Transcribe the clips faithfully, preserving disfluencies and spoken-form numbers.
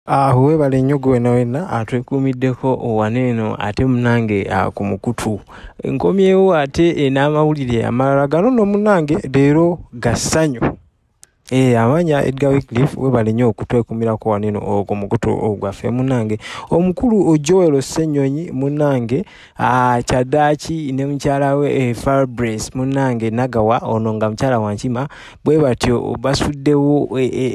Ah, webale nnyo gwe wena wena atwekuumiddeko waneeno ate munange uh, ku mukutu nkomyewo ate n'amawulire amalala gano nno munange leero ga ssanyu. Eh, amanya Edgar Wycliffe webale nnyo okutwekuumirako waneeno ku mukutu ogwaffe munange omukulu Joel Ssenyonyi munange uh, kyaddaaki ne mukyala we eh, Fabrice munange Nagawa ono nga mukyala wa Nkima bwe batyo basuddewo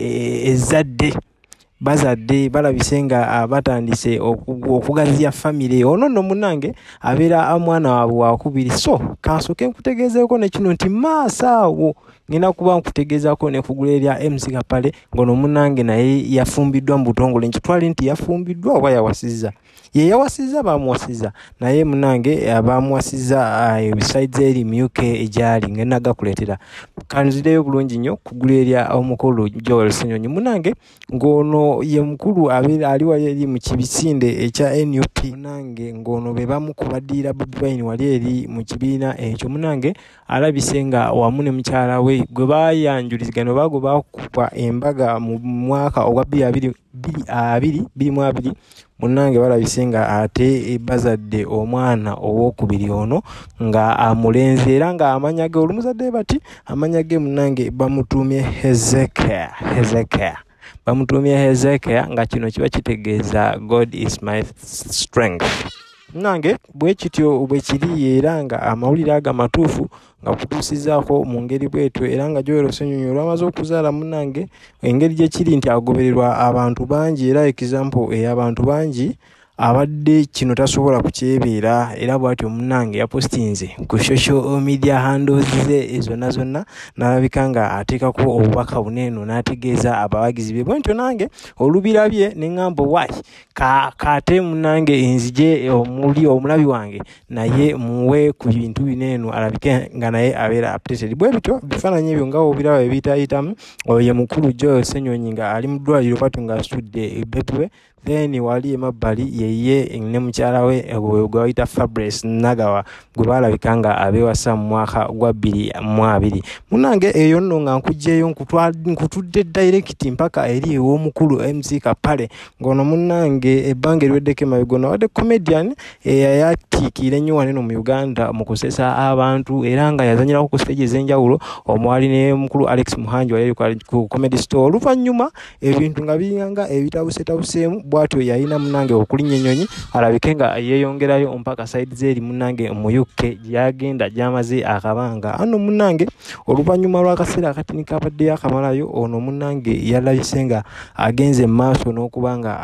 Azadde Bazadde balabise nga batandise okugaziya family ono nno munange abeera mwana waabwe wakubiri. So kansooke nkutegeezeeko ne kino nti maasaawo ngenda kuba nkutegeezaako ne kugula erya M C Kapale ngono munange naye yafumbiddwa mu butongole nkitwale nti yafumbiddwa oba yawasizza. Ye yawasizza baamuwasizza naye munange baamuwasizza ebisides eri mu U K egyali ngenda gakuleetera kanzireyo bulungi nnyo kugula erya omukulu Joel Ssenyonyi munange ng'ono ye mukulu abeera ali wali eri mu kibisinde ekya N U P munange ng'ono be bamukubaddiira Bobi Wine wali eri mu kibiina ekyo munange alabise nga wamu ne mukyala we gwe baayanjulizigana oba gwe baakuba embaga mu mwaka ogwa bbiri abiri mu abiri munange balabise nga ate Bazadde omwana ow'okubiri ono nga amulenzi era nga amanya ge olumuzadde bati amanya ge munange bamutuumye Hezekiah Hezekiah bamutuumye Hezekiah nga kino kiba kitegeeza God is my strength. Nange bwe kityo bwe kiri era nga amawulire aga matuufu nga kutuusizaako mu ngeri bwetyo era nga Joel Ssenyonyi olwamaze okuzaala munange engeri gye kiri nti agobererwa abantu bangi era example ey'abantu bangi abadde kino tasobola kukyebeera era bw'atyo munange yapostinze ku social media handles ze zonna zonna n'alabika nga ateekako obubaka buneeno n'ategeeza abawagizi be bwentyo nange olubirabye ne ŋŋamba wayi kaate munange enzije omuli omulabi wange naye muwe ku bintu bineeno alabike nga naye abeera updated bwe bityo bifaananyi ebyo nga obiraba ebiyitayitamu oyo mukulu Joel Ssenyonyi nga ali mu ddwaliro patu nga asudde ebbeetu then wali emabbali yeye ne mukyala we gwe bayita Fabrice Nagawa gwe balabika nga abewasa mu mwaka gwa bbiri mu abiri munange eyo nno nga nkugyeyo nkutudde direct mpaka eri ew'omukulu M C Kapale ngono munange ebbanga eriweddeko emabega ono wadde comedian eyayatiikira ennyo waneeno mu Uganda mu kusesa abantu era nga yazanyirako ku stage ez'enjawulo omwali ne mukulu Alex Muhanji wali ku comedy store oluvannyuma ebintu nga biranga ebitabusetabuseemu bwatyo yalina munange okulinnya ennyonyi alabike nga yeeyongerayo mpaka side zeeri munange mu U K gyagenda gyamaze akabanga ano munange oluvannyuma lw'akaseera akatini kabadde akamalayo ono munange yalabise nga agenze maaso n'okuba nga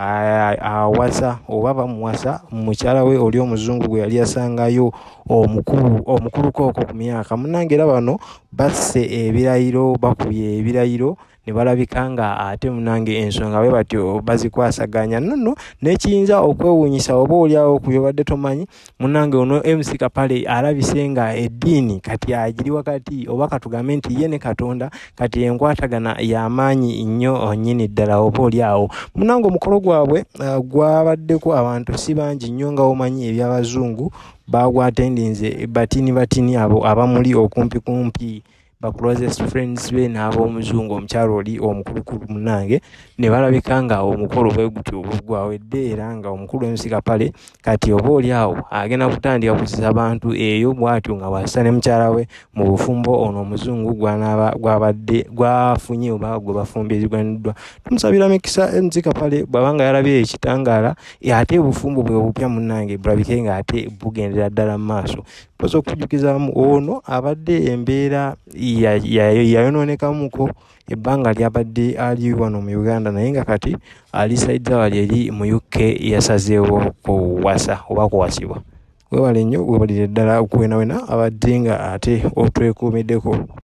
awasa oba bamuwasa mukyala we oli omuzungu gwe yali yasangayo omukulu omukulu kooko ku myaka munange era bano basse ebirayiro bakubye ebirayiro ne balabika nga ate munange ensonga bwe batyo bazikwasaganya nnono n'ekiyinza okwewuunyisa oba oliawo ku byobadde tomanyi munange ono M C Kapale alabise nga eddiini kati agiri wakati oba katugambe nti ye ne Katonda kati enkwatagana y'amaanyi nnyo nnyini ddala oba oliawo munange omukolo gwabwe uh, gwabaddeko abantu si bangi nnyo nga omanyi eby'abazungu bagwatendinze batini batini abo abamuli okumpi kumpi ba closest friends be n'ab'omuzungu omukyalo oli omukulukulu munange ne balabika nga omukolo bwe gutyo gwawedde era nga omukulu M C Kapale kati oba oliawo agenda kutandika kusiza abantu eyo bw'atyo nga wasa ne mukyala we mu bufumbo ono omuzungu gwabadde gwafunye oba gwe bafumbiziddwa tumusabira mikisa M C Kapale bw'abanga yalabye ekitangaala ate obufumbo bwe bupya munange bulabike nga ate bugendera ddala mu maaso poza okujjukizaamu ono abadde embeera yayonoonekamuko ebbanga lyabadde ali wano mu Uganda naye nga kati ali saidza wali eri mu U K yasazeewo kuwasa oba kuwasibwa. Webale nnyo webalire ddala okuwenawena abadde nga ate otwekuumiddeko.